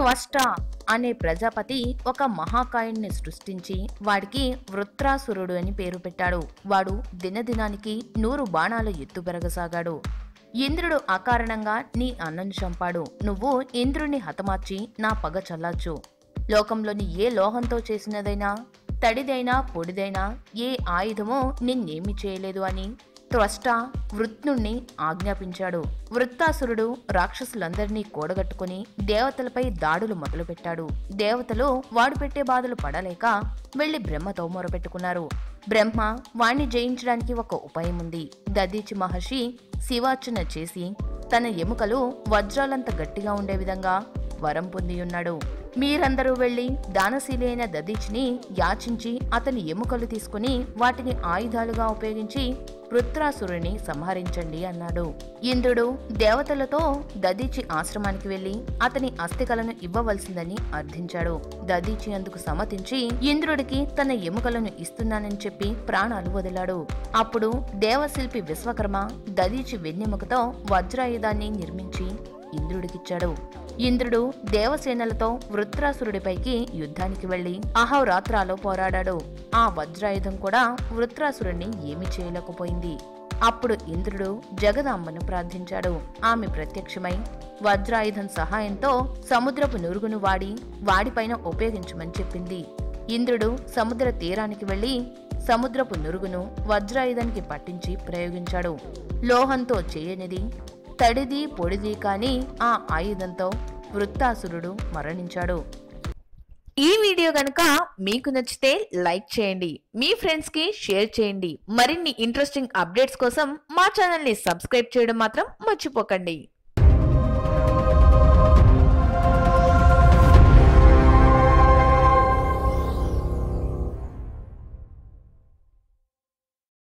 త్వష్ట అనే ప్రజాపతి ఒక మహాకాయుణ్ణి సృష్టించి వాడికి వృత్రాసురుడు అని పేరు పెట్టాడు. వాడు దినదినానికి 100 బాణాలు ఎత్తు పెరగసాగాడు. ఇంద్రుడు అకారణంగా నీ అన్నను చంపాడు. నువ్వు ఇంద్రుణ్ణి హతమార్చి నా పగ చల్లార్చు. లోకంలోని ఏ లోహంతో చేసినదైనా, తడిదైనా పొడిదైనా ఏ ఆయుధమో నిన్నేమి చేయలేదు అని త్వష్ట వృత్నుణ్ణి ఆజ్ఞాపించాడు. వృత్తాసురుడు రాక్షసులందరినీ కూడగట్టుకుని దేవతలపై దాడులు మొదలుపెట్టాడు. దేవతలు వాడు పెట్టే బాధలు పడలేక వెళ్లి బ్రహ్మతో మొరపెట్టుకున్నారు. బ్రహ్మ వాణ్ణి జయించడానికి ఒక ఉపాయం ఉంది. దదీచి మహర్షి శివార్చన చేసి తన ఎముకలు వజ్రాలంత గట్టిగా ఉండే విధంగా వరం పొంది ఉన్నాడు. మీరందరూ వెళ్లి దానశీలి అయిన దదీచిని యాచించి అతని ఎముకలు తీసుకుని వాటిని ఆయుధాలుగా ఉపయోగించి వృత్రాసురుని సంహరించండి అన్నాడు. ఇంద్రుడు దేవతలతో దదీచి ఆశ్రమానికి వెళ్లి అతని అస్థికలను ఇవ్వవలసిందని అర్థించాడు. దదీచి అందుకు సమ్మతించి ఇంద్రుడికి తన ఎముకలను ఇస్తున్నానని చెప్పి ప్రాణాలు వదిలాడు. అప్పుడు దేవశిల్పి విశ్వకర్మ దదీచి వెన్నెముకతో వజ్రాయుధాన్ని నిర్మించి ఇంద్రుడికిచ్చాడు. ఇంద్రుడు దేవసేనలతో వృత్రాసురుడిపైకి యుద్ధానికి వెళ్లి అహోరాత్రాలో పోరాడాడు. ఆ వజ్రాయుధం కూడా వృత్రాసురుణ్ణి ఏమీ చేయలేకపోయింది. అప్పుడు ఇంద్రుడు జగదాంబను ప్రార్థించాడు. ఆమె ప్రత్యక్షమై వజ్రాయుధం సహాయంతో సముద్రపు నురుగును వాడిపైన ఉపయోగించమని చెప్పింది. ఇంద్రుడు సముద్ర తీరానికి వెళ్లి సముద్రపు నురుగును వజ్రాయుధానికి పట్టించి ప్రయోగించాడు. లోహంతో చేయనిది, తడిది పొడిది కాని ఆ ఆయుధంతో వృత్తాసురుడు మరణించాడు. ఈ వీడియో గనుక మీకు నచ్చితే లైక్ చేయండి, మీ ఫ్రెండ్స్ కి షేర్ చేయండి. మరిన్ని ఇంట్రెస్టింగ్ అప్డేట్స్ కోసం మా ఛానల్ ని సబ్స్క్రైబ్ చేయడం మాత్రం మర్చిపోకండి.